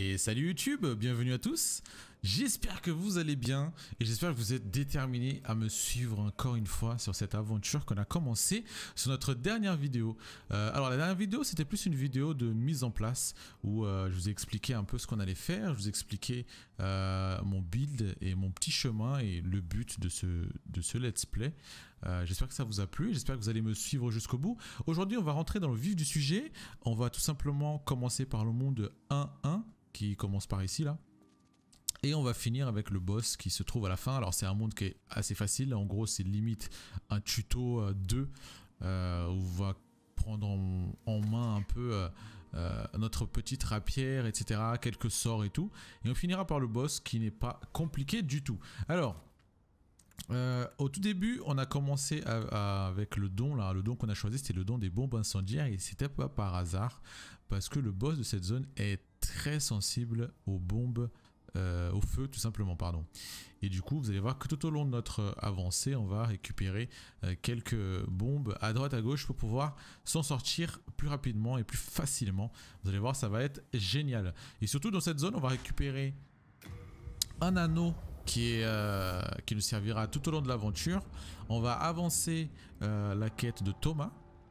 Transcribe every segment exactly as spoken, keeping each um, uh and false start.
Et salut YouTube, bienvenue à tous. J'espère que vous allez bien et j'espère que vous êtes déterminés à me suivre encore une fois sur cette aventure qu'on a commencé sur notre dernière vidéo. Euh, alors la dernière vidéo, c'était plus une vidéo de mise en place où euh, je vous ai expliqué un peu ce qu'on allait faire. Je vous ai expliqué euh, mon build et mon petit chemin et le but de ce, de ce let's play. Euh, j'espère que ça vous a plu, j'espère que vous allez me suivre jusqu'au bout. Aujourd'hui, on va rentrer dans le vif du sujet. On va tout simplement commencer par le monde un un qui commence par ici là. Et on va finir avec le boss qui se trouve à la fin. Alors c'est un monde qui est assez facile. En gros c'est limite un tuto euh, deux euh, où on va prendre en, en main un peu euh, euh, notre petite rapière, et cetera. Quelques sorts et tout. Et on finira par le boss qui n'est pas compliqué du tout. Alors... Euh, au tout début on a commencé à, à, avec le don là, le don qu'on a choisi c'était le don des bombes incendiaires et c'était pas par hasard parce que le boss de cette zone est très sensible aux bombes, euh, au feu tout simplement pardon. Et du coup vous allez voir que tout au long de notre avancée on va récupérer euh, quelques bombes à droite à gauche pour pouvoir s'en sortir plus rapidement et plus facilement. Vous allez voir ça va être génial et surtout dans cette zone on va récupérer un anneau Qui, est, euh, qui nous servira tout au long de l'aventure. On va avancer euh, la quête de Thomas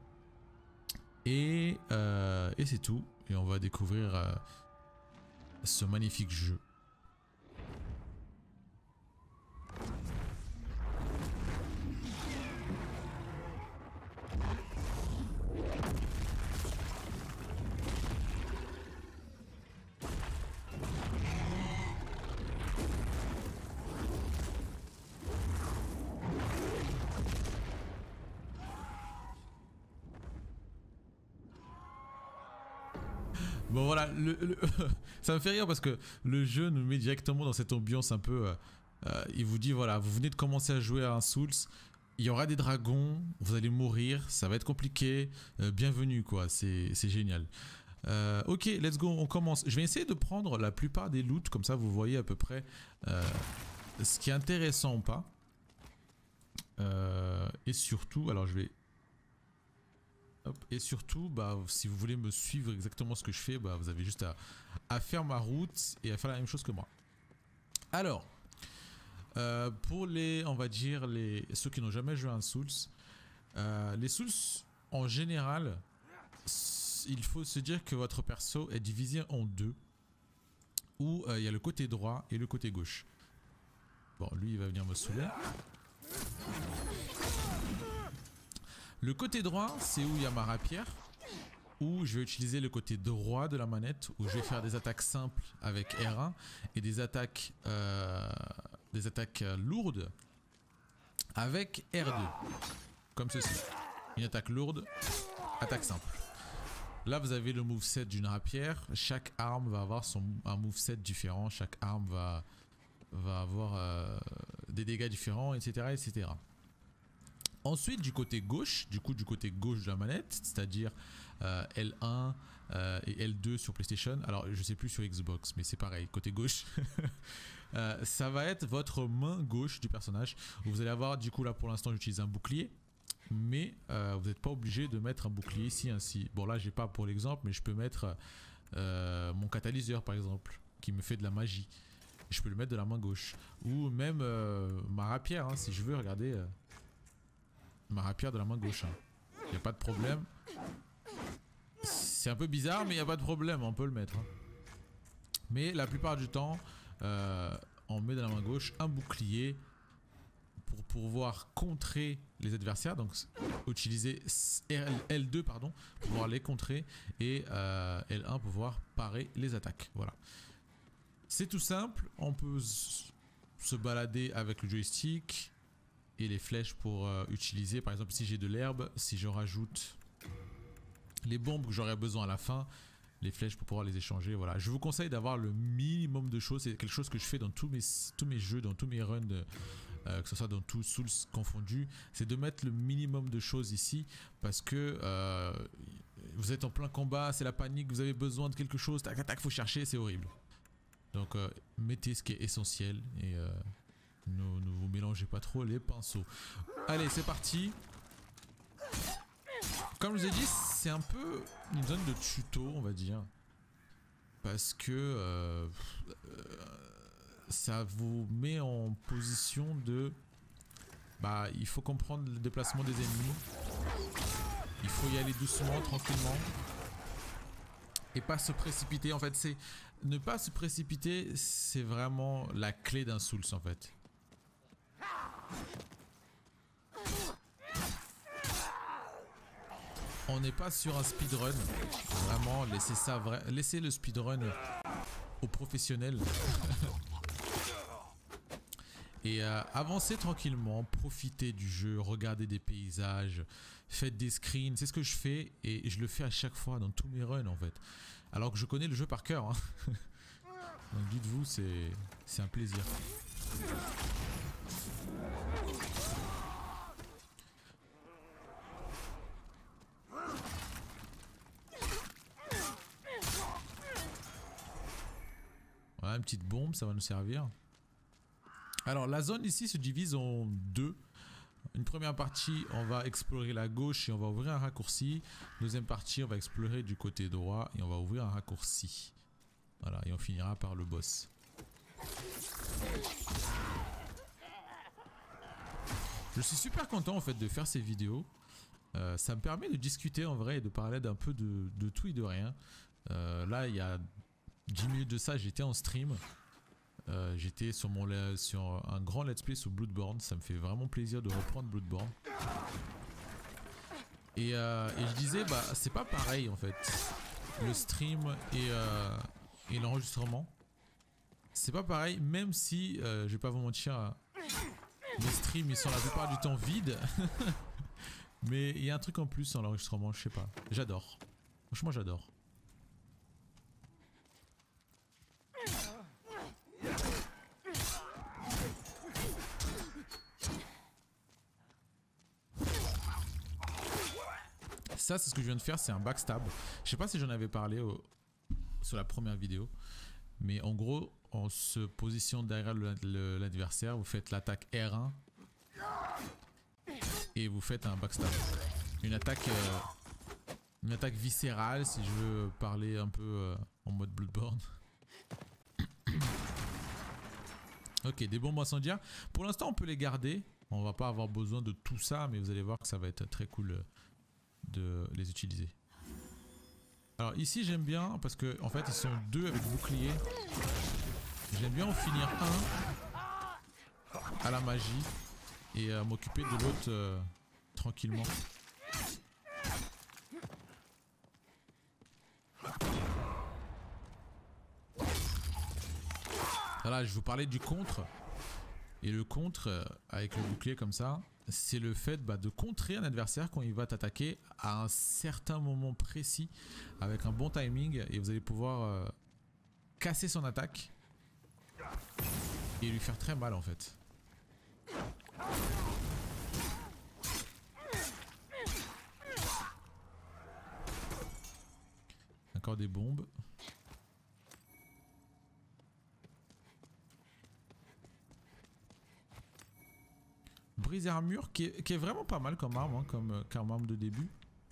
et, euh, et c'est tout. Et on va découvrir euh, ce magnifique jeu. Bon voilà, le, le, ça me fait rire parce que le jeu nous met directement dans cette ambiance un peu... Euh, euh, il vous dit voilà, vous venez de commencer à jouer à un Souls, il y aura des dragons, vous allez mourir, ça va être compliqué, euh, bienvenue quoi, c'est génial. Euh, ok, let's go, on commence. Je vais essayer de prendre la plupart des loots, comme ça vous voyez à peu près euh, ce qui est intéressant ou pas. Euh, et surtout, alors je vais... Hop. Et surtout, bah, si vous voulez me suivre exactement ce que je fais, bah, vous avez juste à, à faire ma route et à faire la même chose que moi. Alors, euh, pour les, on va dire, les, ceux qui n'ont jamais joué à un Souls, euh, les Souls, en général, il faut se dire que votre perso est divisé en deux, où euh, il y a le côté droit et le côté gauche. Bon, lui, il va venir me saouler. Le côté droit, c'est où il y a ma rapière, où je vais utiliser le côté droit de la manette, où je vais faire des attaques simples avec R un et des attaques, euh, des attaques lourdes avec R deux, comme ceci. Une attaque lourde, attaque simple. Là, vous avez le moveset d'une rapière. Chaque arme va avoir son, un moveset différent. Chaque arme va, va avoir euh, des dégâts différents, et cetera, et cetera. Ensuite du côté gauche, du coup du côté gauche de la manette, c'est-à-dire euh, L un euh, et L deux sur PlayStation, alors je sais plus sur Xbox mais c'est pareil, côté gauche, euh, ça va être votre main gauche du personnage. Vous allez avoir du coup là pour l'instant j'utilise un bouclier, mais euh, vous n'êtes pas obligé de mettre un bouclier ici ainsi. Bon là j'ai pas pour l'exemple mais je peux mettre euh, mon catalyseur par exemple qui me fait de la magie. Je peux le mettre de la main gauche ou même euh, ma rapière hein, si je veux, regardez. Euh, ma rapière de la main gauche, il n'y a pas de problème. C'est un peu bizarre mais il n'y a pas de problème, on peut le mettre hein. Mais la plupart du temps euh, on met de la main gauche un bouclier pour pouvoir contrer les adversaires, donc utiliser L deux pardon pour pouvoir les contrer et euh, L un pour pouvoir parer les attaques. Voilà, c'est tout simple. On peut se balader avec le joystick et les flèches pour euh, utiliser, par exemple si j'ai de l'herbe, si je rajoute les bombes que j'aurai besoin à la fin, les flèches pour pouvoir les échanger. Voilà, je vous conseille d'avoir le minimum de choses. C'est quelque chose que je fais dans tous mes, tous mes jeux, dans tous mes runs, de, euh, que ce soit dans tous Souls confondus, c'est de mettre le minimum de choses ici parce que euh, vous êtes en plein combat, c'est la panique, vous avez besoin de quelque chose, tac tac tac, faut chercher, c'est horrible. Donc euh, mettez ce qui est essentiel et euh, Ne, ne vous mélangez pas trop les pinceaux. Allez, c'est parti. Comme je vous ai dit, c'est un peu une zone de tuto, on va dire. parce que euh, euh, ça vous met en position de... Bah, il faut comprendre le déplacement des ennemis. Il faut y aller doucement, tranquillement. Et pas se précipiter. En fait, c'est... Ne pas se précipiter, c'est vraiment la clé d'un Souls, en fait. On n'est pas sur un speedrun. Vraiment, laissez ça vrai... laissez le speedrun aux professionnels. Et euh, avancez tranquillement, profitez du jeu, regardez des paysages, faites des screens, c'est ce que je fais et je le fais à chaque fois dans tous mes runs en fait. Alors que je connais le jeu par cœur. Hein. Donc dites-vous, c'est c'est un plaisir. Voilà, une petite bombe, ça va nous servir. Alors la zone ici se divise en deux. Une première partie, on va explorer la gauche et on va ouvrir un raccourci. Deuxième partie, on va explorer du côté droit et on va ouvrir un raccourci. Voilà, et on finira par le boss. Je suis super content en fait de faire ces vidéos. Euh, ça me permet de discuter en vrai et de parler d'un peu de, de tout et de rien. Euh, là, il y a dix minutes de ça, j'étais en stream. Euh, j'étais sur, mon, sur un grand let's play sur Bloodborne. Ça me fait vraiment plaisir de reprendre Bloodborne. Et, euh, et je disais, bah c'est pas pareil en fait. Le stream et, euh, et l'enregistrement. C'est pas pareil, même si, euh, je vais pas vous mentir, les streams ils sont la plupart du temps vides. Mais il y a un truc en plus dans l'enregistrement, je sais pas. J'adore. Franchement, j'adore. Ça, c'est ce que je viens de faire, c'est un backstab. Je sais pas si j'en avais parlé au, sur la première vidéo. Mais en gros, on se positionne derrière l'adversaire. Vous faites l'attaque R un. Et vous faites un backstab. Une attaque, euh, une attaque viscérale, si je veux parler un peu euh, en mode Bloodborne. Ok, des bombes incendiaires. Pour l'instant, on peut les garder. On va pas avoir besoin de tout ça, mais vous allez voir que ça va être très cool de les utiliser. Alors ici, j'aime bien parce que en fait, ils sont deux avec bouclier. J'aime bien en finir un à la magie et euh, m'occuper de l'autre euh, tranquillement. Voilà, je vous parlais du contre. Et le contre, euh, avec le bouclier comme ça, c'est le fait bah, de contrer un adversaire quand il va t'attaquer à un certain moment précis, avec un bon timing, et vous allez pouvoir euh, casser son attaque et lui faire très mal en fait. Encore des bombes. Brise armure qui est, qui est vraiment pas mal comme arme, hein, comme, comme arme de début.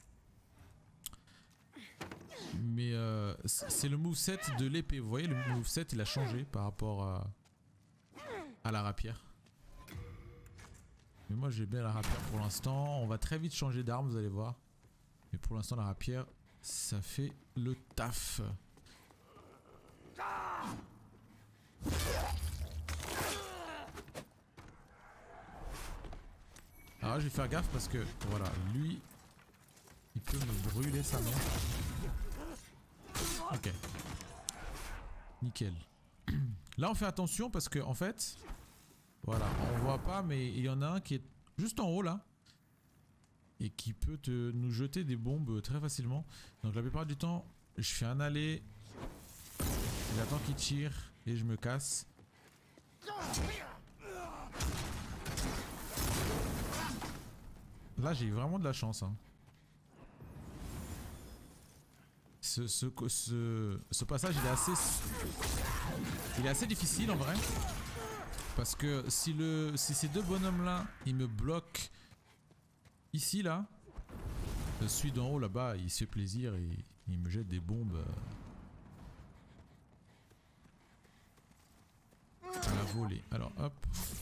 Mais euh, c'est le moveset de l'épée. Vous voyez, le moveset il a changé par rapport à, à la rapière. Mais moi j'ai bien la rapière pour l'instant. On va très vite changer d'arme, vous allez voir. Mais pour l'instant la rapière, ça fait le taf. Alors là, je vais faire gaffe parce que voilà, lui, il peut me brûler sa main. Ok. Nickel. Là, on fait attention parce que en fait, voilà, on voit pas, mais il y en a un qui est juste en haut là et qui peut te, nous jeter des bombes très facilement. Donc la plupart du temps, je fais un aller, j'attends qu'il tire et je me casse. Là, j'ai eu vraiment de la chance. Hein. Ce, ce, ce, ce passage, il est assez, il est assez difficile en vrai, parce que si le, si ces deux bonhommes là, ils me bloquent ici là, celui d'en haut là-bas, il se fait plaisir et il me jette des bombes. voler. Alors hop.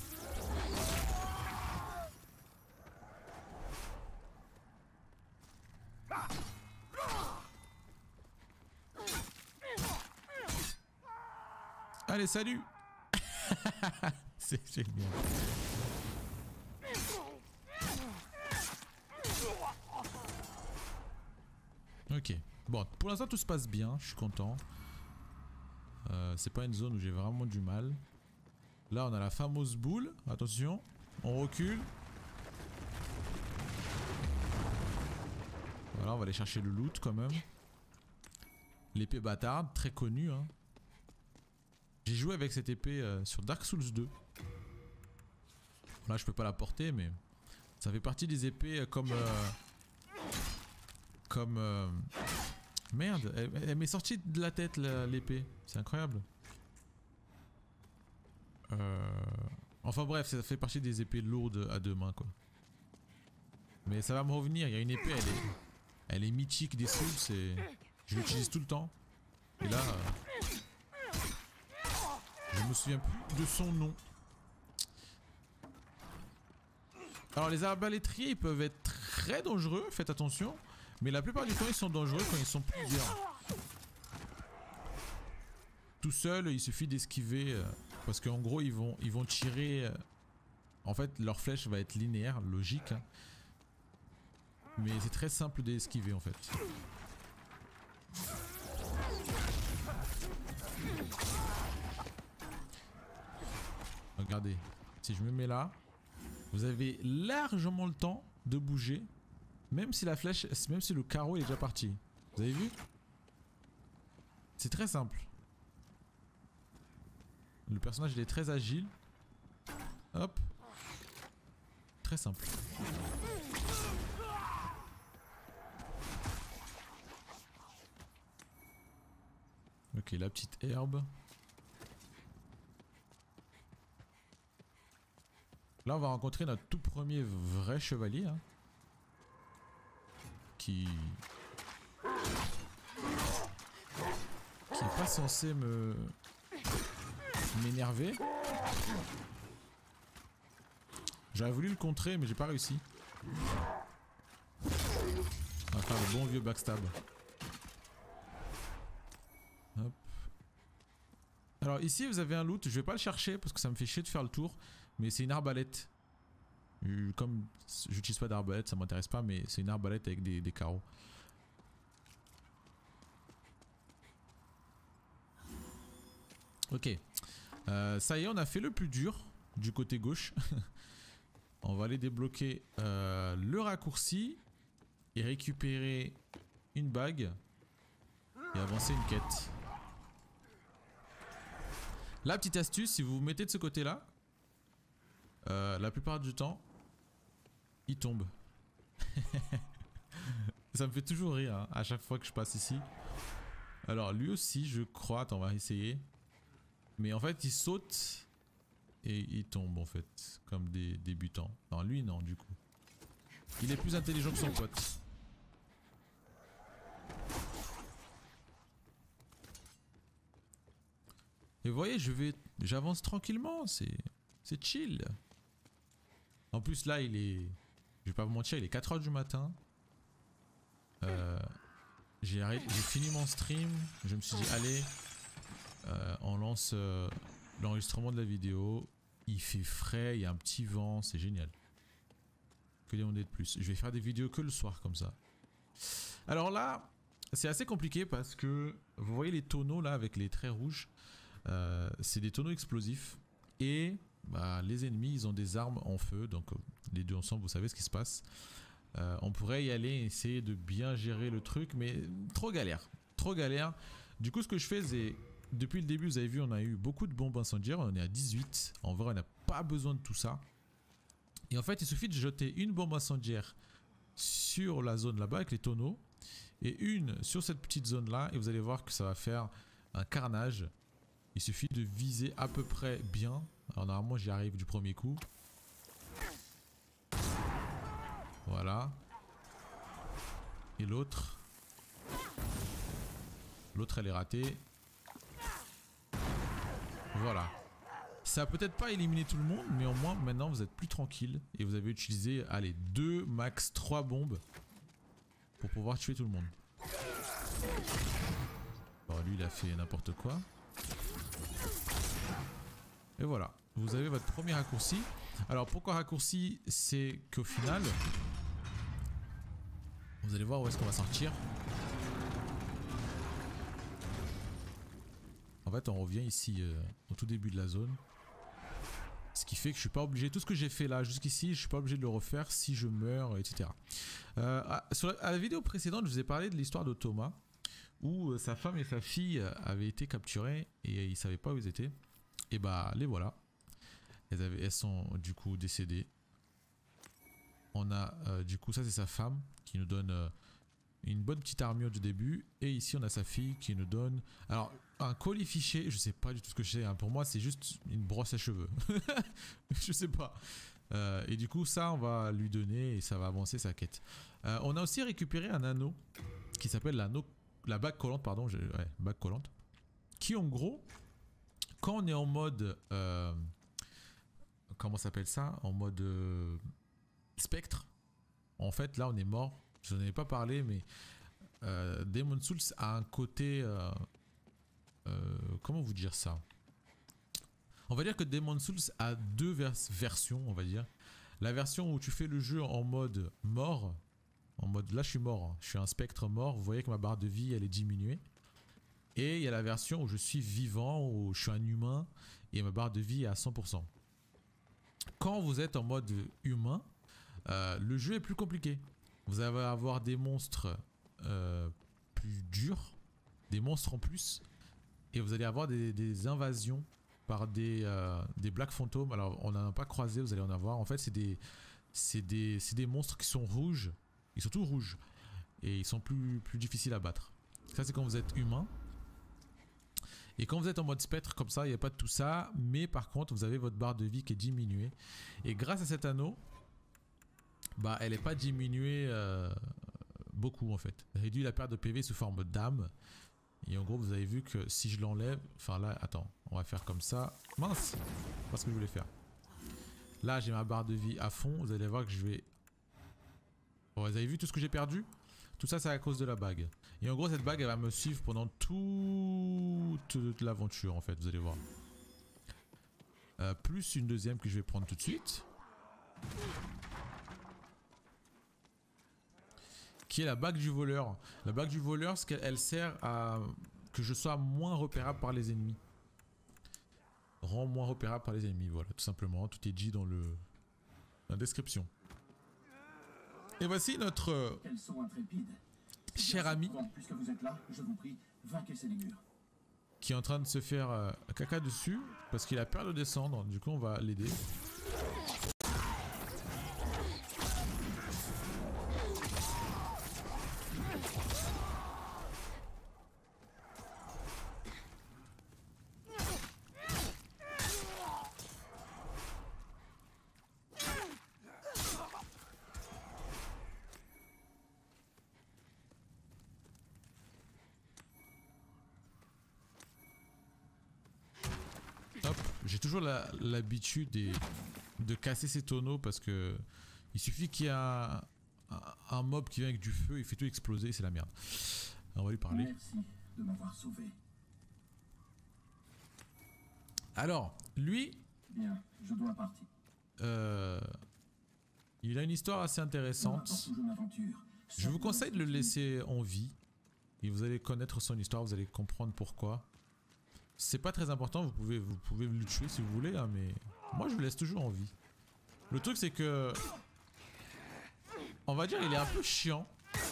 Allez, salut. C'est génial. Ok. Bon, pour l'instant tout se passe bien, je suis content. Euh, c'est pas une zone où j'ai vraiment du mal. Là on a la fameuse boule. Attention, on recule. Voilà, on va aller chercher le loot quand même. L'épée bâtarde, très connue. Hein. J'ai joué avec cette épée euh, sur Dark Souls deux. Là je peux pas la porter mais ça fait partie des épées euh, comme... Euh, comme... Euh, merde, elle, elle m'est sortie de la tête l'épée. C'est incroyable. Euh, enfin bref, ça fait partie des épées lourdes à deux mains quoi. Mais ça va me revenir, il y a une épée, elle est, elle est mythique des Souls et je l'utilise tout le temps. Et là... Euh, je me souviens plus de son nom. Alors les arbalétriers ils peuvent être très dangereux, faites attention. Mais la plupart du temps ils sont dangereux quand ils sont plusieurs. Tout seul il suffit d'esquiver. Euh, parce qu'en gros ils vont, ils vont tirer... Euh, en fait leur flèche va être linéaire, logique. Hein. Mais c'est très simple d'esquiver en fait. Regardez, si je me mets là, vous avez largement le temps de bouger, même si la flèche, même si le carreau est déjà parti. Vous avez vu? C'est très simple. Le personnage il est très agile. Hop. Très simple. Ok, la petite herbe. Là on va rencontrer notre tout premier vrai chevalier hein, qui qui est pas censé me m'énerver. J'aurais voulu le contrer mais j'ai pas réussi. On va faire le bon vieux backstab. Hop. Alors ici vous avez un loot, je vais pas le chercher parce que ça me fait chier de faire le tour. Mais c'est une arbalète. Comme j'utilise pas d'arbalète, ça m'intéresse pas, mais c'est une arbalète avec des, des carreaux. Ok. Euh, ça y est, on a fait le plus dur du côté gauche. On va aller débloquer euh, le raccourci et récupérer une bague et avancer une quête. La petite astuce, si vous vous mettez de ce côté-là, Euh, la plupart du temps, il tombe. Ça me fait toujours rire hein, à chaque fois que je passe ici. Alors lui aussi je crois, attends on va essayer. Mais en fait il saute et il tombe en fait, comme des débutants. Non lui non du coup. Il est plus intelligent que son pote. Et vous voyez je vais, j'avance tranquillement, c'est c'est chill. En plus là il est, je vais pas vous mentir, il est quatre heures du matin. Euh, j'ai fini mon stream, je me suis dit allez, euh, on lance euh, l'enregistrement de la vidéo. Il fait frais, il y a un petit vent, c'est génial. Que demander de plus? Je vais faire des vidéos que le soir comme ça. Alors là, c'est assez compliqué parce que vous voyez les tonneaux là avec les traits rouges, euh, c'est des tonneaux explosifs et bah, les ennemis ils ont des armes en feu, donc euh, les deux ensemble vous savez ce qui se passe. Euh, on pourrait y aller et essayer de bien gérer le truc mais trop galère, trop galère. Du coup ce que je fais c'est, depuis le début vous avez vu on a eu beaucoup de bombes incendiaires, on est à dix-huit, en vrai on n'a pas besoin de tout ça. Et en fait il suffit de jeter une bombe incendiaire sur la zone là-bas avec les tonneaux et une sur cette petite zone là et vous allez voir que ça va faire un carnage. Il suffit de viser à peu près bien. Alors normalement j'y arrive du premier coup. Voilà. Et l'autre. L'autre elle est ratée. Voilà. Ça a peut-être pas éliminé tout le monde, mais au moins maintenant vous êtes plus tranquille et vous avez utilisé, allez, deux max trois bombes pour pouvoir tuer tout le monde. Bon, lui il a fait n'importe quoi. Et voilà, vous avez votre premier raccourci. Alors pourquoi raccourci? C'est qu'au final, vous allez voir où est-ce qu'on va sortir. En fait, on revient ici euh, au tout début de la zone. Ce qui fait que je suis pas obligé, tout ce que j'ai fait là jusqu'ici, je suis pas obligé de le refaire si je meurs, et cetera. Euh, à, sur la, à la vidéo précédente, je vous ai parlé de l'histoire de Thomas, où euh, sa femme et sa fille avaient été capturées et ils savaient pas où ils étaient. Et bah les voilà. Elles, avaient, elles sont du coup décédées. On a euh, du coup ça c'est sa femme qui nous donne euh, une bonne petite armure du début. Et ici on a sa fille qui nous donne... Alors un colis fichier, je sais pas du tout ce que c'est. Hein. Pour moi c'est juste une brosse à cheveux. Je sais pas. Euh, et du coup ça on va lui donner et ça va avancer sa quête. Euh, on a aussi récupéré un anneau qui s'appelle l'anneau... La bague collante pardon. Ouais, bague collante. Qui en gros, quand on est en mode... Euh, comment s'appelle ça? En mode euh, spectre. En fait là on est mort. Je n'en ai pas parlé mais euh, Demon's Souls a un côté... Euh, euh, comment vous dire ça? On va dire que Demon's Souls a deux vers versions on va dire. La version où tu fais le jeu en mode mort. En mode là je suis mort. Hein. Je suis un spectre mort. Vous voyez que ma barre de vie elle est diminuée. Et il y a la version où je suis vivant. Où je suis un humain. Et ma barre de vie est à cent pour cent. Quand vous êtes en mode humain, euh, le jeu est plus compliqué. Vous allez avoir des monstres euh, plus durs, des monstres en plus, et vous allez avoir des, des invasions par des, euh, des Black Phantom. Alors on n'en a pas croisé, vous allez en avoir. En fait c'est des, c'est des, c'est des monstres qui sont rouges, ils sont tous rouges, et ils sont plus, plus difficiles à battre. Ça c'est quand vous êtes humain. Et quand vous êtes en mode spectre comme ça, il n'y a pas de tout ça. Mais par contre, vous avez votre barre de vie qui est diminuée. Et grâce à cet anneau, bah, elle n'est pas diminuée euh, beaucoup en fait. Réduit la perte de P V sous forme d'âme. Et en gros, vous avez vu que si je l'enlève... Enfin là, attends, on va faire comme ça. Mince, c'est pas ce que je voulais faire. Là, j'ai ma barre de vie à fond. Vous allez voir que je vais... Bon, vous avez vu tout ce que j'ai perdu? Tout ça, c'est à cause de la bague. Et en gros, cette bague, elle va me suivre pendant toute l'aventure, en fait, vous allez voir. Euh, plus une deuxième que je vais prendre tout de suite. Qui est la bague du voleur. La bague du voleur, ce qu'elle elle sert à que je sois moins repérable par les ennemis. Rend moins repérable par les ennemis, voilà, tout simplement. Tout est dit dans le la description. Et voici notre cher ami puisque vous êtes là, je vous prie, vainquez ces lémures. Qui est en train de se faire euh, caca dessus parce qu'il a peur de descendre. Du coup, on va l'aider. J'ai toujours l'habitude la, de casser ces tonneaux parce que il suffit qu'il y ait un, un, un mob qui vient avec du feu, il fait tout exploser, c'est la merde. Alors on va lui parler. Merci de m'avoir sauvé. Alors, lui, bien, je dois partir. Euh, il a une histoire assez intéressante. Je vous conseille de le laisser en vie et vous allez connaître son histoire, vous allez comprendre pourquoi. C'est pas très important, vous pouvez, vous pouvez le tuer si vous voulez, hein, mais moi je le laisse toujours en vie. Le truc c'est que, on va dire il est un peu chiant.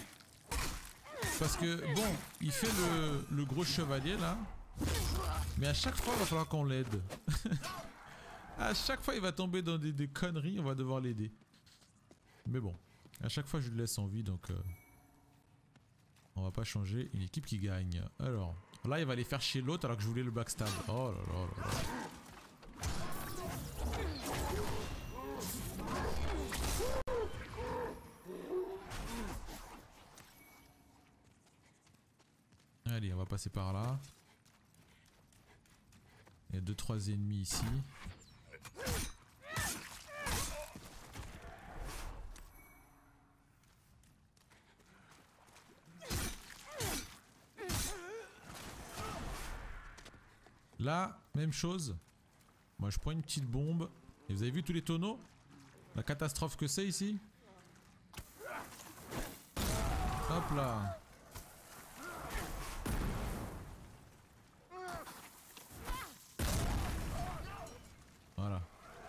Parce que bon, il fait le, le gros chevalier là. Mais à chaque fois il va falloir qu'on l'aide. À chaque fois il va tomber dans des, des conneries, on va devoir l'aider. Mais bon, à chaque fois je le laisse en vie donc... Euh, on va pas changer, une équipe qui gagne. Alors... Là, il va aller faire chier l'autre alors que je voulais le backstab. Oh là là là là. Allez, on va passer par là. Il y a deux trois ennemis ici. Là, même chose. Moi je prends une petite bombe. Et vous avez vu tous les tonneaux? La catastrophe que c'est ici? Hop là. Voilà.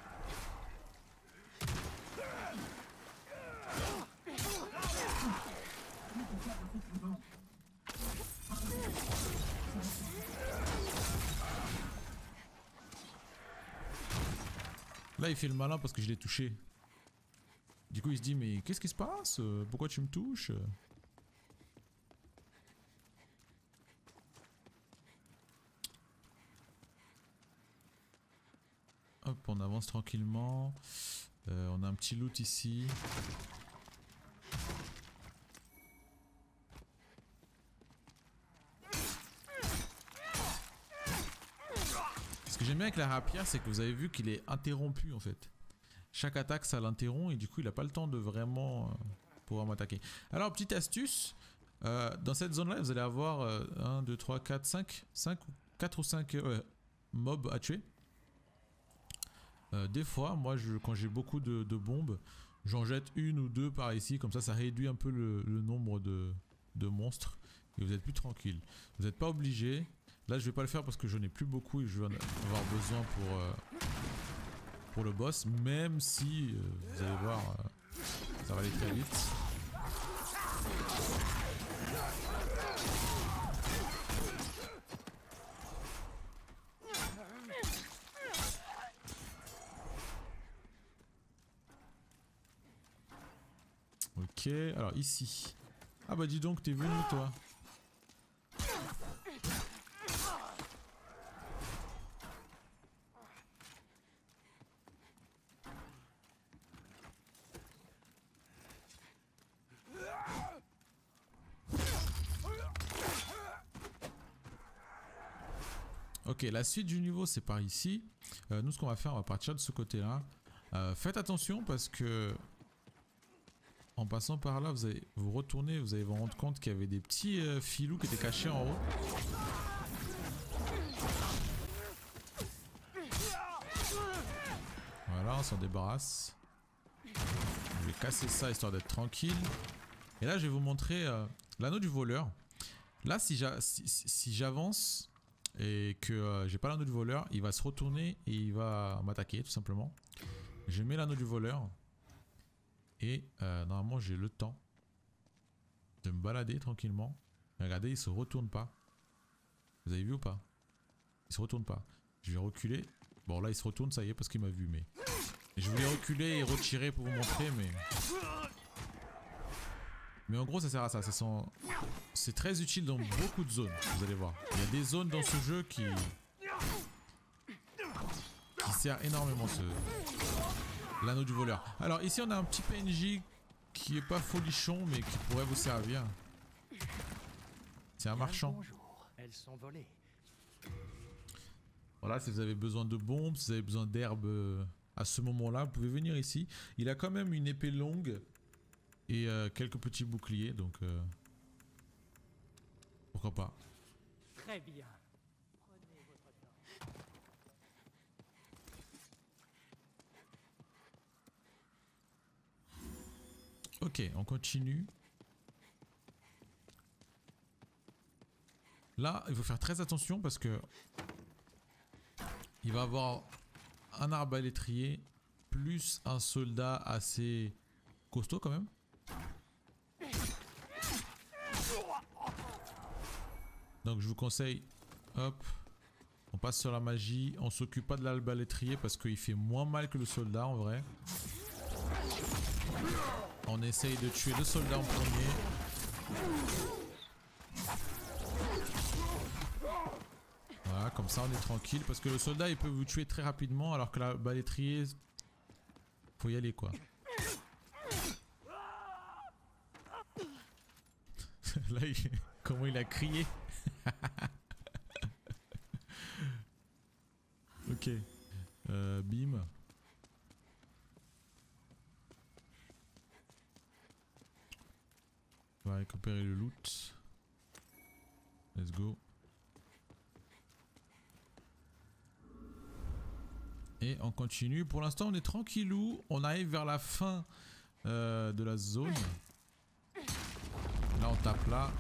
Là il fait le malin parce que je l'ai touché. Du coup il se dit mais qu'est-ce qui se passe? Pourquoi tu me touches? Hop, on avance tranquillement. Euh, on a un petit loot ici. Ce que j'aime bien avec la rapière, c'est que vous avez vu qu'il est interrompu en fait. Chaque attaque ça l'interrompt et du coup il n'a pas le temps de vraiment euh, pouvoir m'attaquer. Alors petite astuce, euh, dans cette zone là vous allez avoir euh, un, deux, trois, quatre, cinq, cinq, quatre ou cinq euh, mobs à tuer. Euh, des fois, moi, je, quand j'ai beaucoup de, de bombes, j'en jette une ou deux par ici, comme ça, ça réduit un peu le, le nombre de, de monstres et vous êtes plus tranquille. Vous n'êtes pas obligé. Là, je vais pas le faire parce que je n'ai plus beaucoup et je vais en avoir besoin pour euh, pour le boss, même si euh, vous allez voir, euh, ça va aller très vite. Ok, alors ici. Ah bah dis donc, t'es venu toi. Ok, la suite du niveau c'est par ici. Euh, nous ce qu'on va faire, on va partir de ce côté là. Euh, faites attention parce que en passant par là, vous allez vous retourner, vous allez vous rendre compte qu'il y avait des petits euh, filous qui étaient cachés en haut. Voilà, on s'en débarrasse. Je vais casser ça histoire d'être tranquille. Et là, je vais vous montrer euh, l'anneau du voleur. Là, si j'avance si, si et que euh, j'ai pas l'anneau du voleur, il va se retourner et il va m'attaquer tout simplement. Je mets l'anneau du voleur. Et euh, normalement j'ai le temps de me balader tranquillement. Mais regardez, il se retourne pas. Vous avez vu ou pas? Il se retourne pas. Je vais reculer. Bon là il se retourne, ça y est, parce qu'il m'a vu. Mais je voulais reculer et retirer pour vous montrer, mais mais en gros ça sert à ça. Son... C'est très utile dans beaucoup de zones. Vous allez voir. Il y a des zones dans ce jeu qui qui sert énormément ce l'anneau du voleur. Alors ici on a un petit P N J qui est pas folichon mais qui pourrait vous servir. C'est un marchand. Elles sont volées. Voilà, si vous avez besoin de bombes, si vous avez besoin d'herbes à ce moment-là, vous pouvez venir ici. Il a quand même une épée longue et euh, quelques petits boucliers, donc euh, pourquoi pas. Très bien. Prenez votre temps. Ok, on continue. Là, il faut faire très attention parce que il va avoir un arbalétrier plus un soldat assez costaud quand même. Donc je vous conseille, hop, on passe sur la magie, on s'occupe pas de l'arbalétrier parce qu'il fait moins mal que le soldat en vrai. On essaye de tuer le soldat en premier. Voilà, comme ça on est tranquille parce que le soldat il peut vous tuer très rapidement alors que l'arbalétrier, faut y aller quoi. Là, il... comment il a crié. Ok. Euh, bim. On va récupérer le loot. Let's go. Et on continue. Pour l'instant, on est tranquillou. On arrive vers la fin euh, de la zone. Là, on tape là.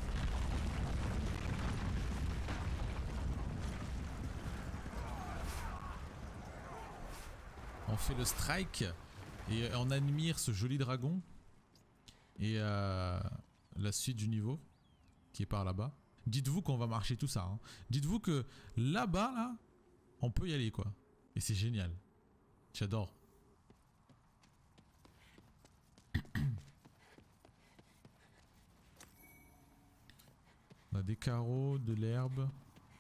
On fait le strike et on admire ce joli dragon. Et euh, la suite du niveau qui est par là-bas. Dites-vous qu'on va marcher tout ça. Hein. Dites-vous que là-bas, là, on peut y aller quoi. Et c'est génial. J'adore. On a des carreaux, de l'herbe.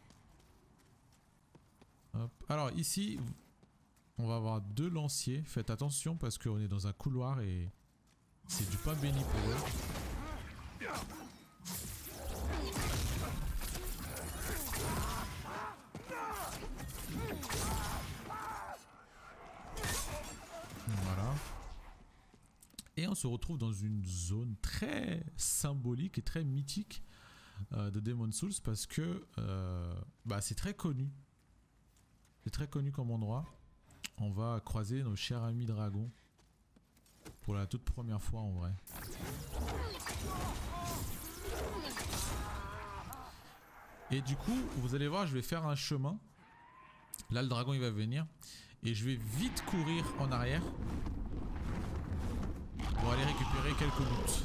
Alors ici, on va avoir deux lanciers. Faites attention parce qu'on est dans un couloir et c'est du pain béni pour eux. Voilà. Et on se retrouve dans une zone très symbolique et très mythique euh, de Demon's Souls parce que euh, bah, c'est très connu. C'est très connu comme endroit. On va croiser nos chers amis dragons pour la toute première fois en vrai. Et du coup, vous allez voir, je vais faire un chemin. Là, le dragon il va venir. Et je vais vite courir en arrière pour aller récupérer quelques loots.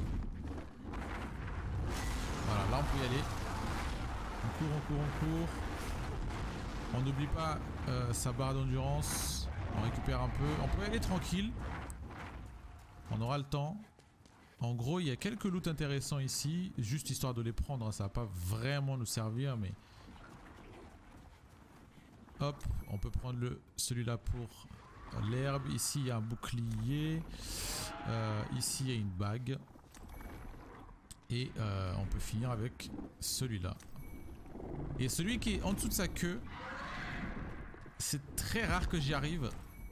Voilà, là on peut y aller. On court, on court, on court. On n'oublie pas euh, sa barre d'endurance. On récupère un peu. On peut y aller tranquille. On aura le temps. En gros, il y a quelques loots intéressants ici. Juste histoire de les prendre. Ça va pas vraiment nous servir, mais... Hop, on peut prendre le celui-là pour l'herbe. Ici, il y a un bouclier. Euh, ici, il y a une bague. Et euh, on peut finir avec celui-là. Et celui qui est en dessous de sa queue, c'est très rare que j'y arrive.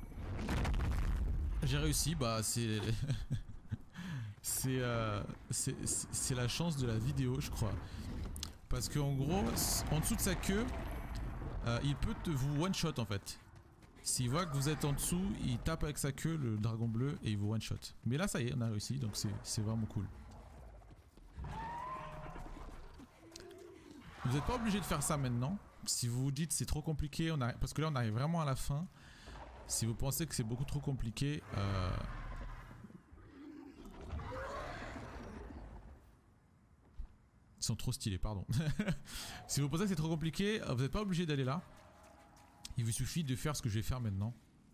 J'ai réussi, bah c'est... c'est euh, c'est la chance de la vidéo, je crois. Parce qu'en gros, en dessous de sa queue, euh, il peut te, vous one-shot en fait. S'il voit que vous êtes en dessous, il tape avec sa queue le dragon bleu et il vous one-shot. Mais là, ça y est, on a réussi, donc c'est vraiment cool. Vous n'êtes pas obligé de faire ça maintenant. Si vous vous dites c'est trop compliqué, on a... parce que là on arrive vraiment à la fin. Si vous pensez que c'est beaucoup trop compliqué, euh... ils sont trop stylés, pardon. Si vous pensez que c'est trop compliqué, vous n'êtes pas obligé d'aller là. Il vous suffit de faire ce que je vais faire maintenant.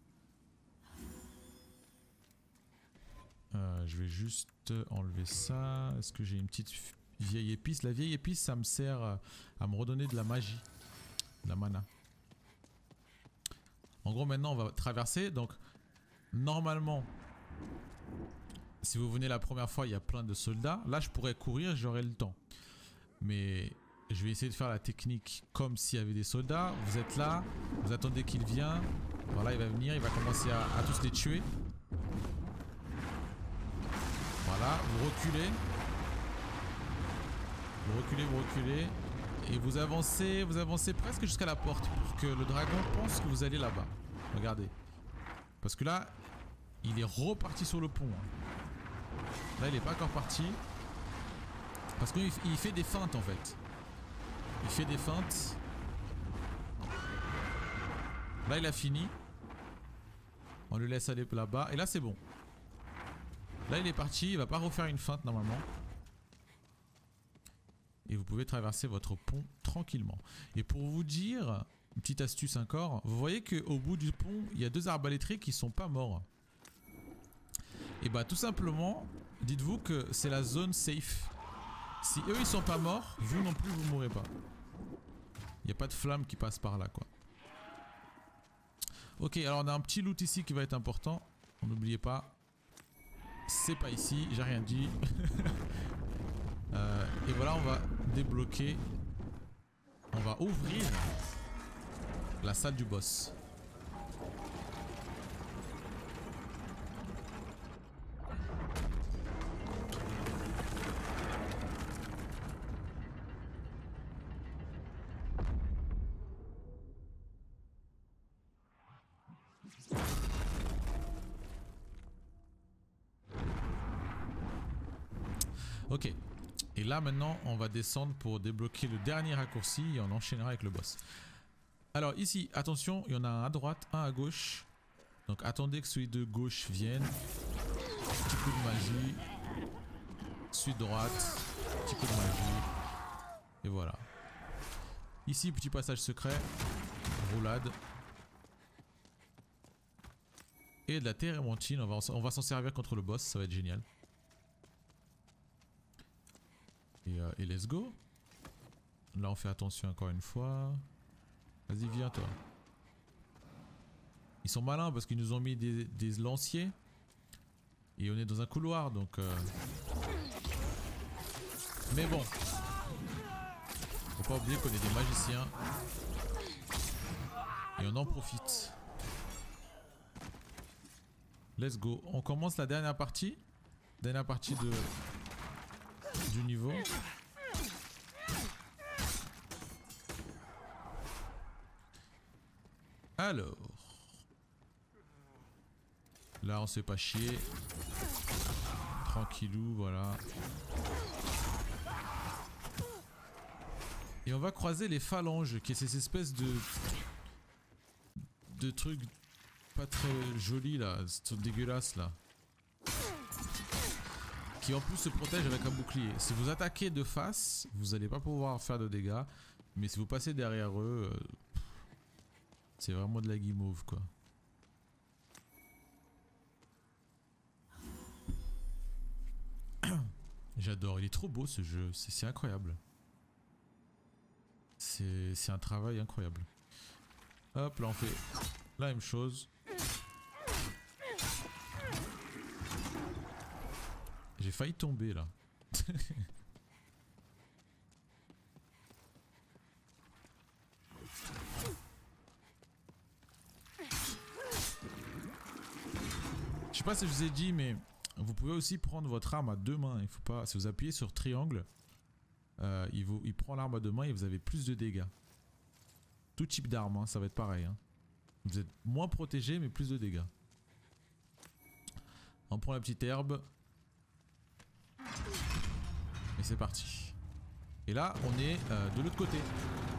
Euh, je vais juste enlever ça. Est-ce que j'ai une petite vieille épice? La vieille épice, ça me sert à me redonner de la magie. De la mana. En gros, maintenant, on va traverser. Donc, normalement, si vous venez la première fois, il y a plein de soldats. Là, je pourrais courir, j'aurai le temps. Mais je vais essayer de faire la technique comme s'il y avait des soldats. Vous êtes là, vous attendez qu'il vienne. Voilà, il va venir, il va commencer à, à tous les tuer. Voilà, vous reculez. Vous reculez, vous reculez. Et vous avancez, vous avancez presque jusqu'à la porte pour que le dragon pense que vous allez là-bas. Regardez. Parce que là, il est reparti sur le pont. Là, il n'est pas encore parti. Parce qu'il il fait des feintes en fait. Il fait des feintes. Là, il a fini. On le laisse aller là-bas. Et là, c'est bon. Là, il est parti. Il va pas refaire une feinte normalement. Et vous pouvez traverser votre pont tranquillement. Et pour vous dire, une petite astuce encore, vous voyez qu'au bout du pont, il y a deux arbalétriers qui sont pas morts. Et bah tout simplement, dites-vous que c'est la zone safe. Si eux ils sont pas morts, vous non plus vous mourrez pas. Il n'y a pas de flamme qui passe par là quoi. Ok, alors on a un petit loot ici qui va être important. N'oubliez pas, c'est pas ici, j'ai rien dit. Euh, et voilà, on va débloquer. On va ouvrir la salle du boss. Ok. Et là maintenant on va descendre pour débloquer le dernier raccourci et on enchaînera avec le boss. Alors ici, attention, il y en a un à droite, un à gauche. Donc attendez que celui de gauche vienne. Petit coup de magie. Celui de droite. Petit coup de magie. Et voilà. Ici, petit passage secret. Roulade. Et de la térébenthine. On va, on va s'en servir contre le boss. Ça va être génial. Et, euh, et let's go. Là, on fait attention encore une fois. Vas-y, viens toi. Ils sont malins parce qu'ils nous ont mis des, des lanciers. Et on est dans un couloir donc... Euh... Mais bon. Faut pas oublier qu'on est des magiciens. Et on en profite. Let's go. On commence la dernière partie. Dernière partie de... du niveau. Alors, là on se fait pas chier, tranquillou, voilà. Et on va croiser les phalanges, qui est ces espèces de de trucs pas très jolis là, sont dégueulasses là, qui en plus se protègent avec un bouclier. Si vous attaquez de face, vous allez pas pouvoir faire de dégâts, mais si vous passez derrière eux, euh, c'est vraiment de la guimauve quoi. J'adore, il est trop beau ce jeu, c'est incroyable. C'est un travail incroyable. Hop, là on fait la même chose. J'ai failli tomber là. Je sais pas si je vous ai dit, mais vous pouvez aussi prendre votre arme à deux mains. Il faut pas, si vous appuyez sur triangle, euh, il, vous, il prend l'arme à deux mains et vous avez plus de dégâts. Tout type d'arme, hein, ça va être pareil. Hein. Vous êtes moins protégé, mais plus de dégâts. On prend la petite herbe. Et c'est parti. Et là, on est euh, de l'autre côté.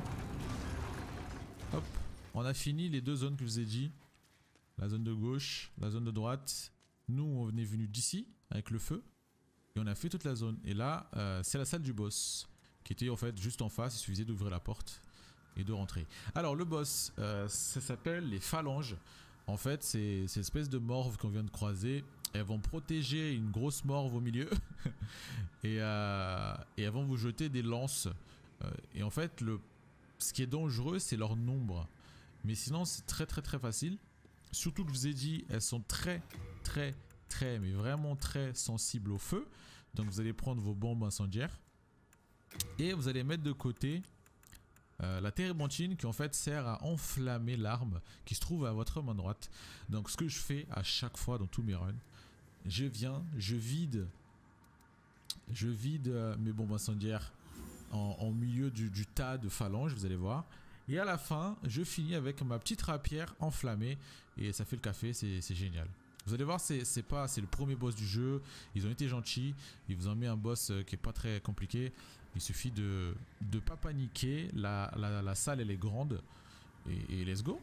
Hop, on a fini les deux zones que je vous ai dit. La zone de gauche, la zone de droite. Nous, on est venu d'ici avec le feu. Et on a fait toute la zone. Et là, euh, c'est la salle du boss. Qui était en fait juste en face. Il suffisait d'ouvrir la porte et de rentrer. Alors, le boss, euh, ça s'appelle les phalanges. En fait, c'est cette espèce de morve qu'on vient de croiser. Elles vont protéger une grosse morve au milieu. et, euh, et elles vont vous jeter des lances. Euh, et en fait, le, ce qui est dangereux, c'est leur nombre. Mais sinon, c'est très très très facile. Surtout que je vous ai dit, elles sont très très très mais vraiment très sensibles au feu. Donc vous allez prendre vos bombes incendiaires et vous allez mettre de côté euh, la térébenthine qui en fait sert à enflammer l'arme qui se trouve à votre main droite. Donc ce que je fais à chaque fois dans tous mes runs, je viens, je vide je vide euh, mes bombes incendiaires en, en milieu du, du tas de phalanges, vous allez voir. Et à la fin, je finis avec ma petite rapière enflammée et ça fait le café, c'est génial. Vous allez voir, c'est pas, c'est le premier boss du jeu. Ils ont été gentils. Ils vous ont mis un boss qui est pas très compliqué. Il suffit de ne pas paniquer. La, la, la salle, elle est grande. Et, et let's go.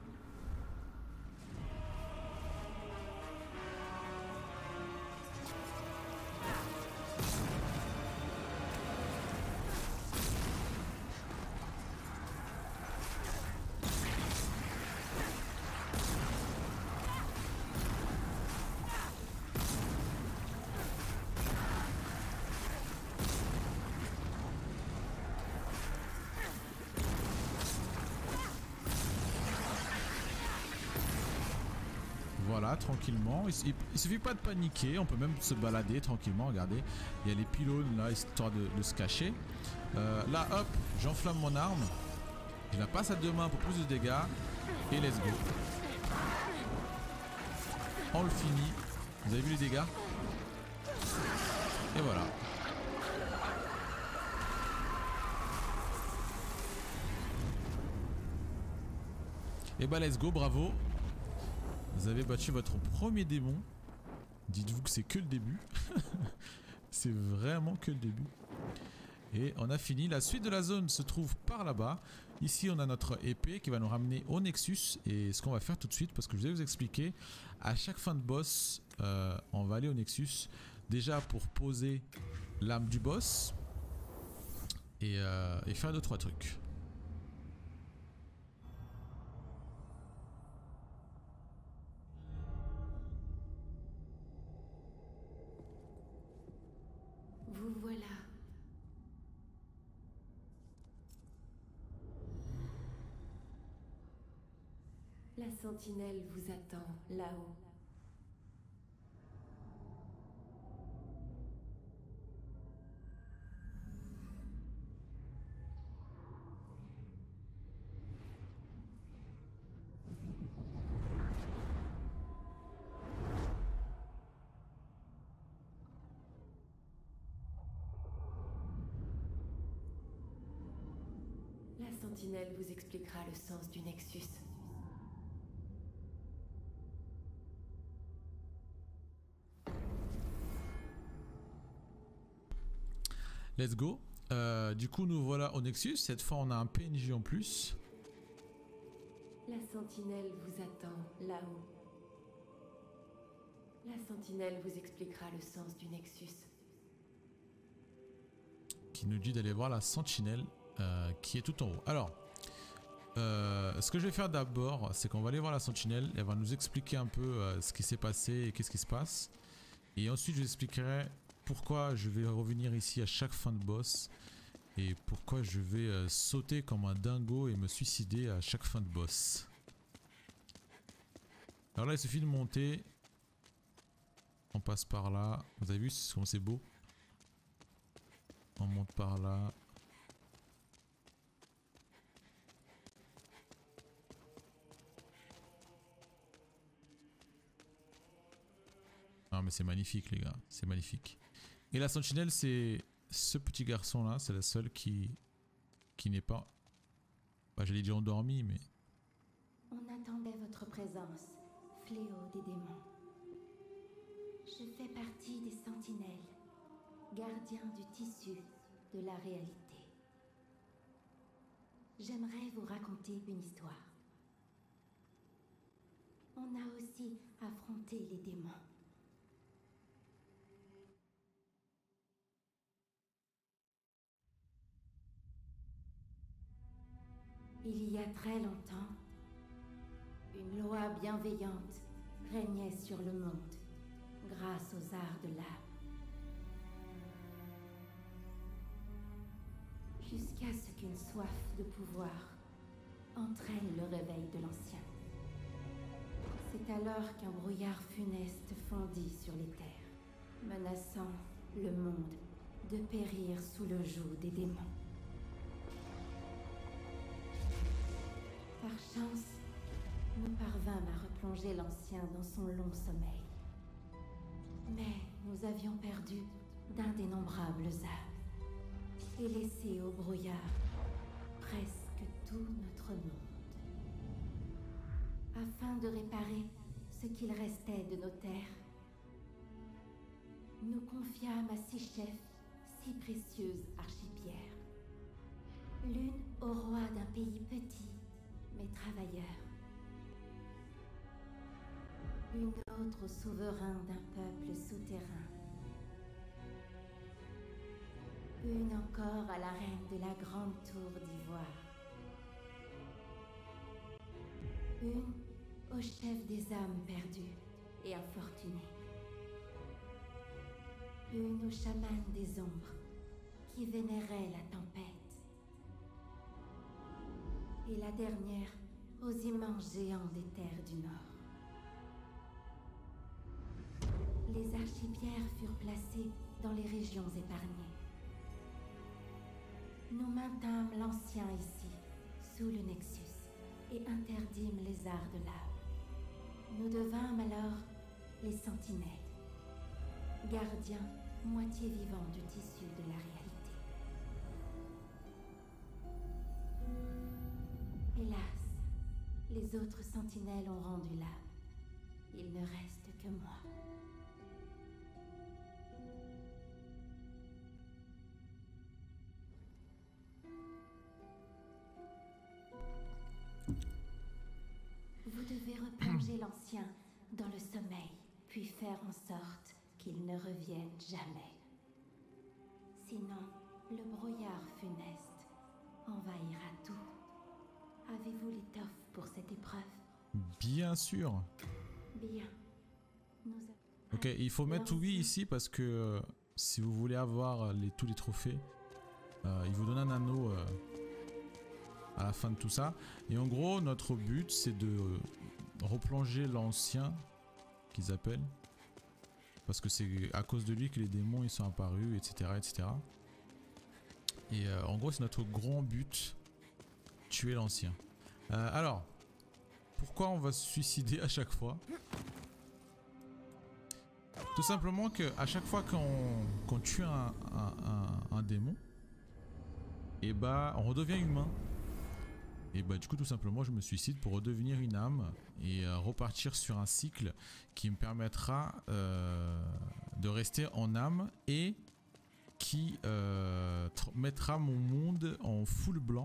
Voilà, tranquillement. Il, il, il suffit pas de paniquer, on peut même se balader tranquillement. Regardez, il y a les pylônes là, histoire de, de se cacher. Euh, là, hop, j'enflamme mon arme. Je la passe à deux mains pour plus de dégâts. Et let's go. On le finit. Vous avez vu les dégâts? Et voilà. Et bah let's go, bravo. Vous avez battu votre premier démon. Dites-vous que c'est que le début. C'est vraiment que le début. Et on a fini. La suite de la zone se trouve par là-bas. Ici, on a notre épée qui va nous ramener au Nexus. Et ce qu'on va faire tout de suite, parce que je vais vous expliquer, à chaque fin de boss, euh, on va aller au Nexus. Déjà pour poser l'âme du boss. Et, euh, et faire deux trois trucs. Vous voilà. La sentinelle vous attend là-haut. La sentinelle vous expliquera le sens du Nexus. Let's go. Euh, du coup, nous voilà au Nexus. Cette fois, on a un P N J en plus. La sentinelle vous attend là-haut. La sentinelle vous expliquera le sens du Nexus. Qui nous dit d'aller voir la sentinelle euh, qui est tout en haut. Alors, euh, ce que je vais faire d'abord, c'est qu'on va aller voir la sentinelle. Elle va nous expliquer un peu euh, ce qui s'est passé et qu'est-ce qui se passe. Et ensuite, je vous expliquerai pourquoi je vais revenir ici à chaque fin de boss. Et pourquoi je vais euh, sauter comme un dingo et me suicider à chaque fin de boss. Alors là, il suffit de monter. On passe par là. Vous avez vu comme c'est beau? On monte par là. Ah mais c'est magnifique les gars, c'est magnifique. Et la sentinelle, c'est ce petit garçon là, c'est la seule qui qui n'est pas, bah, j'allais dire endormi, mais On attendait votre présence, fléau des démons. Je fais partie des sentinelles, gardiens du tissu de la réalité. J'aimerais vous raconter une histoire. On a aussi affronté les démons. Il y a très longtemps, une loi bienveillante régnait sur le monde grâce aux arts de l'âme. Jusqu'à ce qu'une soif de pouvoir entraîne le réveil de l'ancien. C'est alors qu'un brouillard funeste fondit sur les terres, menaçant le monde de périr sous le joug des démons. Par chance, nous parvînmes à replonger l'ancien dans son long sommeil. Mais nous avions perdu d'indénombrables âmes et laissé au brouillard presque tout notre monde. Afin de réparer ce qu'il restait de nos terres, nous confiâmes à six chefs six précieuses archipierres. L'une au roi d'un pays petit mais travailleurs. Une autre au souverain d'un peuple souterrain. Une encore à la reine de la grande tour d'ivoire. Une au chef des âmes perdues et infortunées. Une au chaman des ombres qui vénérait la tempête. Et la dernière aux immenses géants des terres du Nord. Les archipierres furent placées dans les régions épargnées. Nous maintînmes l'ancien ici, sous le Nexus, et interdîmes les arts de l'âme. Nous devînmes alors les sentinelles, gardiens moitié vivants du tissu de la réalité. Hélas, les autres sentinelles ont rendu l'âme. Il ne reste que moi. vais replonger l'ancien dans le sommeil, puis faire en sorte qu'il ne revienne jamais. Sinon, le brouillard funeste envahira tout. Avez-vous l'étoffe pour cette épreuve? Bien sûr. Bien. Nous avons... Ok, il faut mettre oui ici parce que euh, si vous voulez avoir les, tous les trophées, euh, il vous donne un anneau euh, à la fin de tout ça. Et en gros, notre but, c'est de euh, replonger l'ancien, qu'ils appellent. Parce que c'est à cause de lui que les démons ils sont apparus, et cetera et cetera. Et euh, en gros, c'est notre grand but, tuer l'ancien. Euh, alors, pourquoi on va se suicider à chaque fois? Tout simplement que à chaque fois qu'on qu'on tue un, un, un, un démon, et bah on redevient humain. Et bah du coup tout simplement je me suicide pour redevenir une âme et euh, repartir sur un cycle qui me permettra euh, de rester en âme et qui euh, mettra mon monde en full blanc.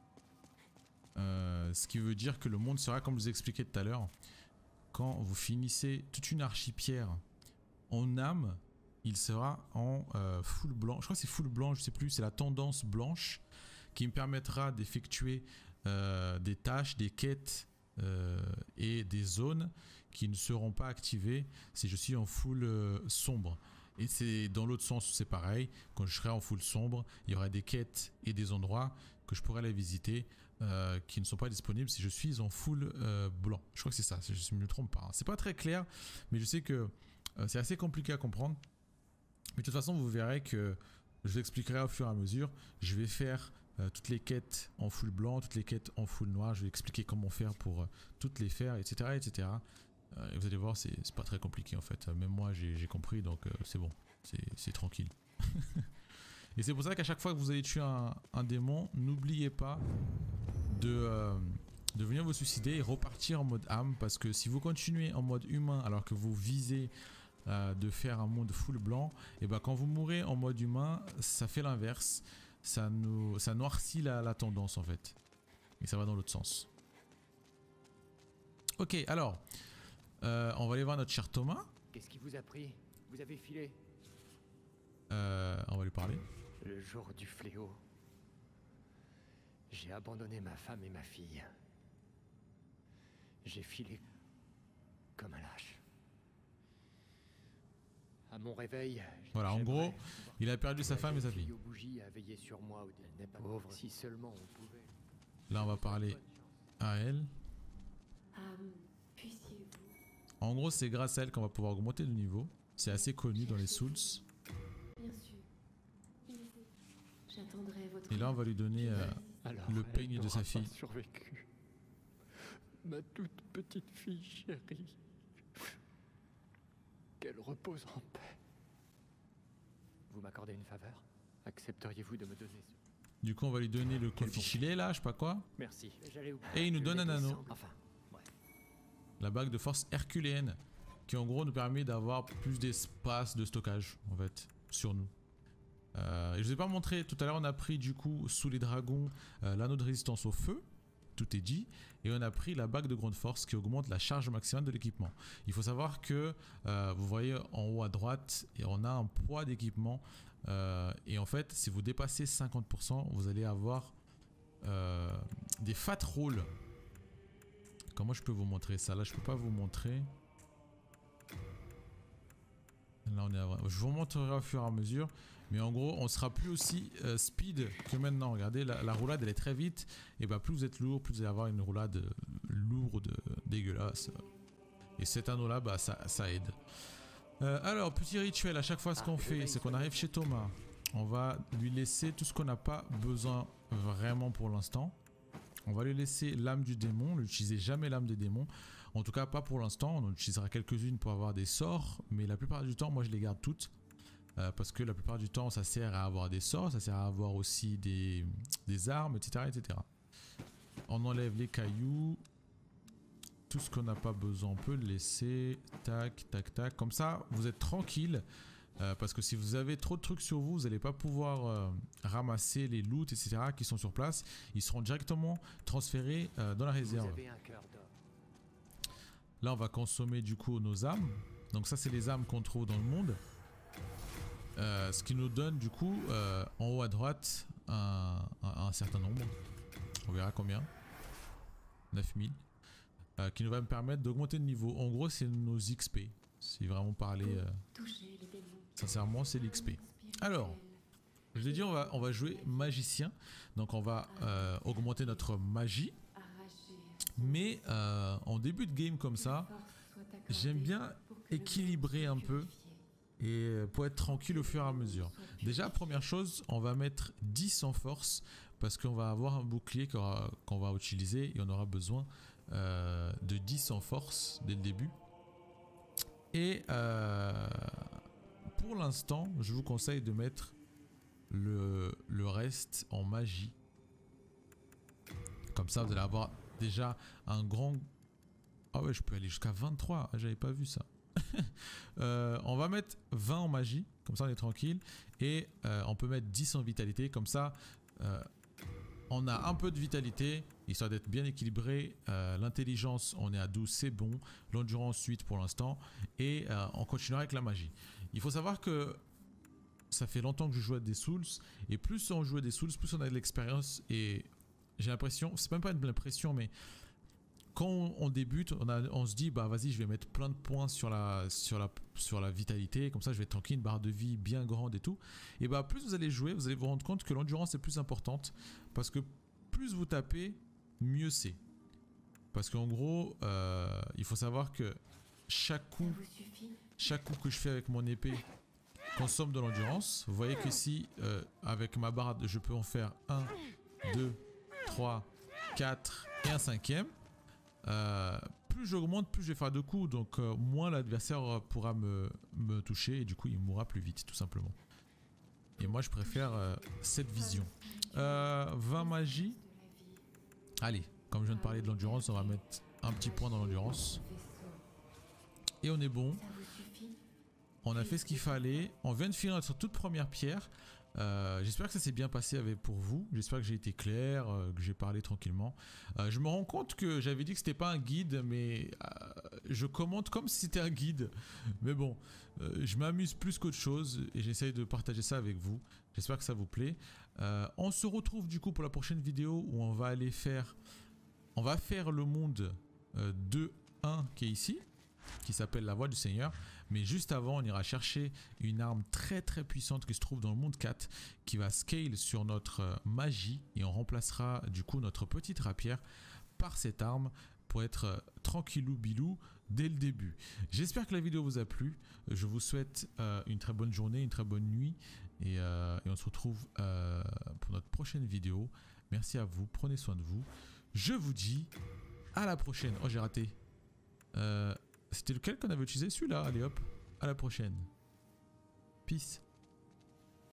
Euh, ce qui veut dire que le monde sera comme je vous ai expliqué tout à l'heure. Quand vous finissez toute une archipierre en âme, il sera en euh, full blanc. Je crois que c'est full blanc, je sais plus, c'est la tendance blanche qui me permettra d'effectuer euh, des tâches, des quêtes euh, et des zones qui ne seront pas activées si je suis en full euh, sombre. Et c'est dans l'autre sens, c'est pareil. Quand je serai en full sombre, il y aura des quêtes et des endroits que je pourrai aller visiter euh, qui ne sont pas disponibles si je suis en full euh, blanc. Je crois que c'est ça, si je ne me trompe pas. Hein. C'est pas très clair, mais je sais que euh, c'est assez compliqué à comprendre. Mais de toute façon, vous verrez que je vous expliquerai au fur et à mesure. Je vais faire euh, toutes les quêtes en full blanc, toutes les quêtes en full noir. Je vais expliquer comment faire pour euh, toutes les faire, et cetera et cetera. Euh, et vous allez voir, c'est pas très compliqué en fait. Même moi, j'ai compris, donc euh, c'est bon. C'est tranquille. Et c'est pour ça qu'à chaque fois que vous allez tuer un, un démon, n'oubliez pas de, euh, de venir vous suicider et repartir en mode âme. Parce que si vous continuez en mode humain alors que vous visez euh, de faire un monde full blanc, et ben quand vous mourrez en mode humain, ça fait l'inverse. Ça, nous, ça noircit la, la tendance en fait. Et ça va dans l'autre sens. Ok, alors, euh, on va aller voir notre cher Thomas. Qu'est-ce qui vous a pris? Vous avez filé? Euh, on va lui parler. Le jour du fléau, j'ai abandonné ma femme et ma fille. J'ai filé comme un lâche. À mon réveil, voilà, en gros, il a perdu sa femme et sa fille. Aux bougies a veillé sur moi au début. Pauvre, si seulement on pouvait. Là, on va parler à elle. Um, puissiez-vous... En gros, c'est grâce à elle qu'on va pouvoir augmenter le niveau. C'est assez connu dans les Souls. Bien sûr. J'attendrai votre... Et là, on va lui donner euh, Alors, le peigne de sa fille. Survécu. Ma toute petite fille chérie. Qu'elle repose en paix. Vous m'accordez une faveur? Accepteriez-vous de me donner ce... Du coup, on va lui donner le confichilet là, je sais pas quoi. Merci. Et il nous donne un anneau. Enfin, ouais. La bague de force herculéenne. Qui en gros nous permet d'avoir plus d'espace de stockage en fait sur nous. Euh, et je vous ai pas montré, tout à l'heure on a pris du coup sous les dragons euh, l'anneau de résistance au feu, tout est dit, et on a pris la bague de grande force qui augmente la charge maximale de l'équipement. Il faut savoir que euh, vous voyez en haut à droite, et on a un poids d'équipement euh, et en fait si vous dépassez cinquante pour cent vous allez avoir euh, des fat rolls. Comment je peux vous montrer ça? Là je peux pas vous montrer. Là on est à... Je vous montrerai au fur et à mesure. Mais en gros on sera plus aussi euh, speed que maintenant. Regardez la, la roulade elle est très vite. Et bah plus vous êtes lourd, plus vous allez avoir une roulade lourde, dégueulasse. Et cet anneau là bah ça, ça aide. euh, Alors petit rituel à chaque fois ce qu'on fait c'est qu'on arrive chez Thomas. On va lui laisser tout ce qu'on n'a pas besoin vraiment pour l'instant. On va lui laisser l'âme du démon. N'utilisez jamais l'âme des démons. En tout cas pas pour l'instant. On en utilisera quelques-unes pour avoir des sorts. Mais la plupart du temps moi je les garde toutes. Euh, parce que la plupart du temps ça sert à avoir des sorts. Ça sert à avoir aussi des, des armes, etc, etc. On enlève les cailloux. Tout ce qu'on n'a pas besoin on peut le laisser. Tac, tac, tac. Comme ça vous êtes tranquille. Euh, parce que si vous avez trop de trucs sur vous, vous n'allez pas pouvoir euh, ramasser les loots, et cetera qui sont sur place. Ils seront directement transférés euh, dans la réserve. Vous avez un cœur d'or. Là, on va consommer du coup nos âmes. Donc ça, c'est les âmes qu'on trouve dans le monde. Euh, ce qui nous donne du coup, euh, en haut à droite, un, un, un certain nombre. On verra combien. neuf mille. Euh, qui nous va me permettre d'augmenter le niveau. En gros, c'est nos X P. Si vraiment parler euh, sincèrement, c'est l'X P. Alors, je l'ai dit, on va, on va jouer magicien. Donc on va euh, augmenter notre magie. Mais euh, en début de game comme ça, j'aime bien équilibrer un peu et pour être tranquille au fur et à mesure. Déjà, première chose, on va mettre dix en force parce qu'on va avoir un bouclier qu'on va, qu'on va utiliser et on aura besoin euh, de dix en force dès le début. Et euh, pour l'instant, je vous conseille de mettre le, le reste en magie. Comme ça, vous allez avoir déjà un grand... Ah ouais, je peux aller jusqu'à vingt-trois. Ah, j'avais pas vu ça. euh, on va mettre vingt en magie. Comme ça, on est tranquille. Et euh, on peut mettre dix en vitalité. Comme ça, euh, on a un peu de vitalité, histoire d'être bien équilibré. Euh, L'intelligence, on est à douze, c'est bon. L'endurance, huit pour l'instant. Et euh, on continuera avec la magie. Il faut savoir que ça fait longtemps que je joue à des Souls. Et plus on joue à des Souls, plus on a de l'expérience. Et j'ai l'impression, c'est même pas une l'impression, mais quand on, on débute, on, a, on se dit, bah vas-y, je vais mettre plein de points sur la, sur, la, sur la vitalité. Comme ça, je vais être tranquille, une barre de vie bien grande et tout. Et bah plus vous allez jouer, vous allez vous rendre compte que l'endurance est plus importante. Parce que plus vous tapez, mieux c'est. Parce qu'en gros, euh, il faut savoir que chaque coup, chaque coup que je fais avec mon épée consomme de l'endurance. Vous voyez que si, euh, avec ma barre, je peux en faire un, deux, trois, quatre et un cinquième. Euh, plus j'augmente, plus je vais faire de coups, donc euh, moins l'adversaire pourra me, me toucher et du coup il mourra plus vite, tout simplement. Et moi je préfère euh, cette vision. Euh, vingt magie. Allez, comme je viens de parler de l'endurance, on va mettre un petit point dans l'endurance. Et on est bon. On a fait ce qu'il fallait. On vient de finir notre toute première pierre. Euh, J'espère que ça s'est bien passé avec pour vous. J'espère que j'ai été clair, euh, que j'ai parlé tranquillement. Euh, je me rends compte que j'avais dit que c'était pas un guide, mais euh, je commente comme si c'était un guide. Mais bon, euh, je m'amuse plus qu'autre chose et j'essaye de partager ça avec vous. J'espère que ça vous plaît. Euh, on se retrouve du coup pour la prochaine vidéo où on va aller faire, on va faire le monde euh, deux un qui est ici, qui s'appelle la voie du Seigneur. Mais juste avant, on ira chercher une arme très très puissante qui se trouve dans le monde quatre, qui va scale sur notre euh, magie, et on remplacera du coup notre petite rapière par cette arme pour être euh, tranquillou bilou dès le début. J'espère que la vidéo vous a plu. Je vous souhaite euh, une très bonne journée, une très bonne nuit, et, euh, et on se retrouve euh, pour notre prochaine vidéo. Merci à vous, prenez soin de vous. Je vous dis à la prochaine. Oh, j'ai raté. Euh, C'était lequel qu'on avait utilisé? Celui-là. Allez hop, à la prochaine. Peace.